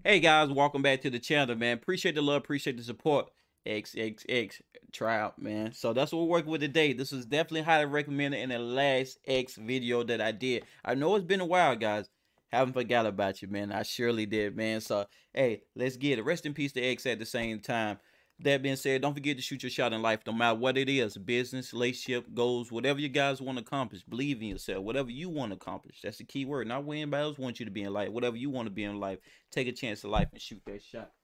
Hey guys, welcome back to the channel, man. Appreciate the love, appreciate the support. XXX trial, man. So that's what we're working with today. This was definitely highly recommended in the last X video that I did. I know it's been a while, guys. Haven't forgot about you, man. I surely did, man. So hey, let's get it. Rest in peace to X at the same time. That being said, don't forget to shoot your shot in life, no matter what it is, business, relationship, goals, whatever you guys want to accomplish. Believe in yourself, whatever you want to accomplish. That's the key word. Not what anybody else wants you to be in life. Whatever you want to be in life, take a chance in life and shoot that shot.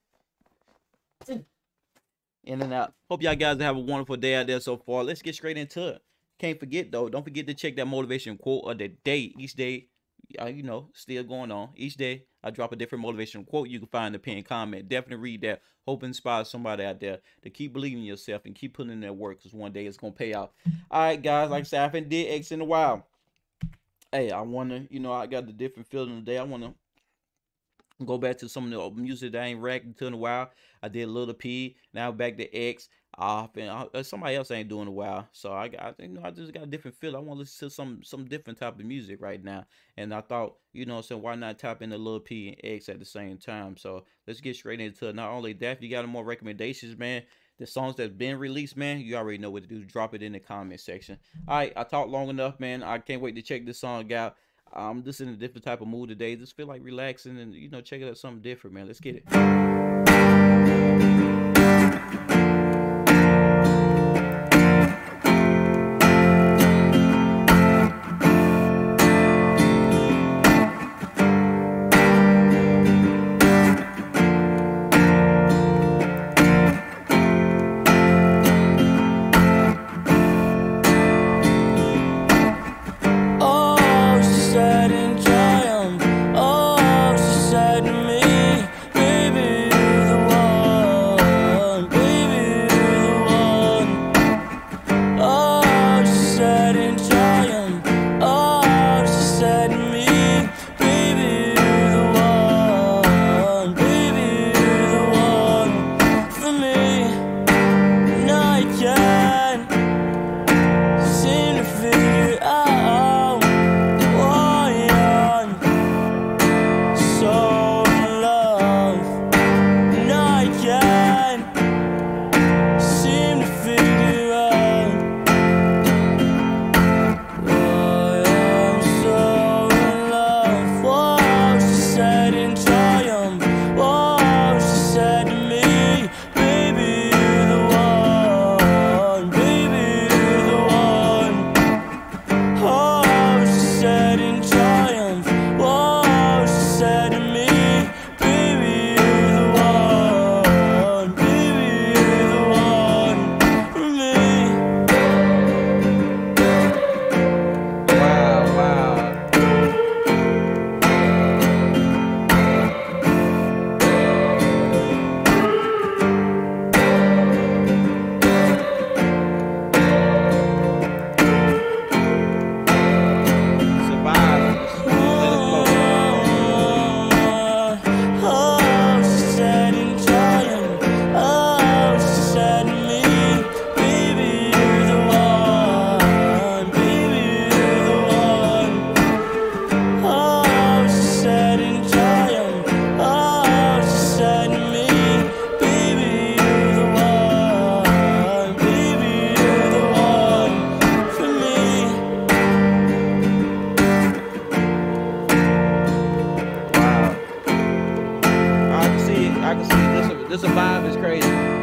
In and out. Hope y'all guys have a wonderful day out there so far. Let's get straight into it. Can't forget though, don't forget to check that motivation quote of the day. Each day, still going on. Each day, I drop a different motivational quote. You can find the pinned comment. Definitely read that. Hope inspires somebody out there to keep believing in yourself and keep putting in that work, because one day it's gonna pay out. All right, guys. Like I said, I haven't did X in a while. Hey, I wanna, I got the different feeling today. I wanna go back to some of the music that I ain't reacting to in a while. I did Little P. Now back to X. Somebody else I ain't doing in a while. So I just got a different feel. I want to listen to some different type of music right now. And I thought, so why not tap into Lil P and X at the same time? So let's get straight into it. Not only that, if you got more recommendations, man, the songs that's been released, man, you already know what to do. Drop it in the comment section. All right, I talked long enough, man. I can't wait to check this song out. I'm just in a different type of mood today. Just feel like relaxing and check out something different, man. Let's get it. I can see this vibe is crazy.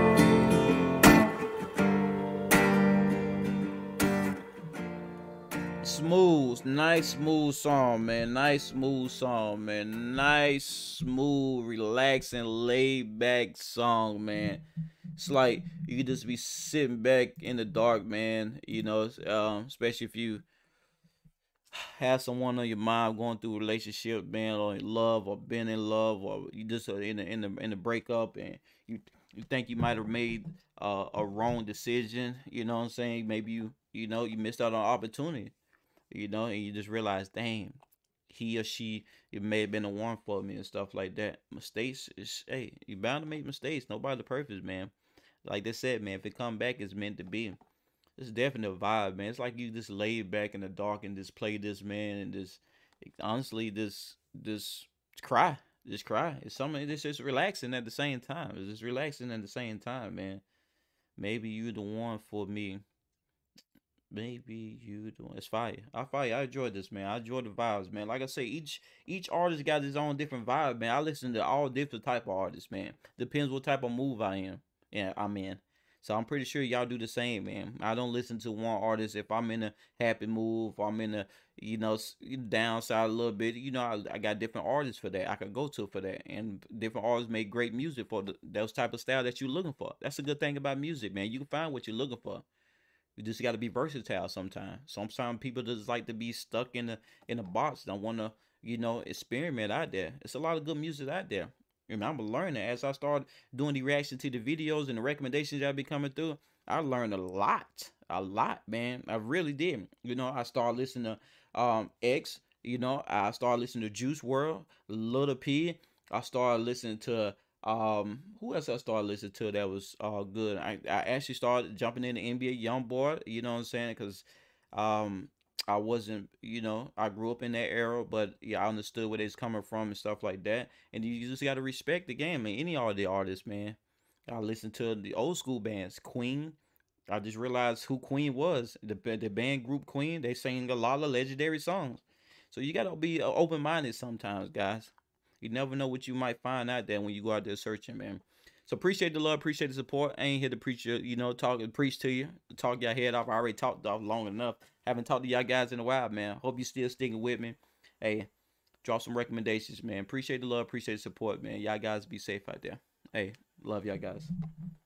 Smooth, nice smooth song, man. Nice smooth song, man. Nice smooth, relaxing, laid back song, man. It's like you could just be sitting back in the dark, man. Especially if you have someone on your mind going through a relationship, man, or in love, or been in love, or you just in the breakup, and you think you might have made a wrong decision. You know what I'm saying? Maybe you missed out on an opportunity. And you just realize, dang, he or she, it may have been the one for me and stuff like that. Mistakes is, hey, you bound to make mistakes. Nobody perfect, man. Like they said, man, if it come back, it's meant to be. It's definitely a vibe, man. It's like you just lay back in the dark and just play this, man, and just honestly, just cry. Just cry. It's something. It's just relaxing at the same time. It's just relaxing at the same time, man. Maybe you the one for me. Maybe you the one. It's fire. I fire. I enjoyed this, man. I enjoy the vibes, man. Like I say, each artist got his own different vibe, man. I listen to all different type of artists, man. Depends what type of move I am. Yeah, I'm in. So I'm pretty sure y'all do the same, man. I don't listen to one artist if I'm in a happy mood, if I'm in a downside a little bit. I got different artists for that. I could go to for that, and different artists make great music for those type of style that you're looking for. That's a good thing about music, man. You can find what you're looking for. You just got to be versatile sometimes. Sometimes people just like to be stuck in a box. Don't want to experiment out there. It's a lot of good music out there. And I'm learning as I start doing the reaction to the videos and the recommendations that be coming through. I learned a lot, man. I really did. I started listening to X. I started listening to Juice World, Little P. I started listening to who else I started listening to that was good. I actually started jumping in the NBA YoungBoy, you know what I'm saying? Because I wasn't, I grew up in that era, but yeah, I understood where it's coming from and stuff like that. And you just gotta respect the game, man. Any all the artists, man. I listened to the old school bands, Queen. I just realized who Queen was. The band group Queen, they sang a lot of legendary songs. So you gotta be open minded sometimes, guys. You never know what you might find out there when you go out there searching, man. So appreciate the love, appreciate the support. I ain't here to preach preach to you, talk your head off. I already talked off long enough. Haven't talked to y'all guys in a while, man. Hope you still sticking with me. Hey, drop some recommendations, man. Appreciate the love, appreciate the support, man. Y'all guys be safe out there. Hey, love y'all guys.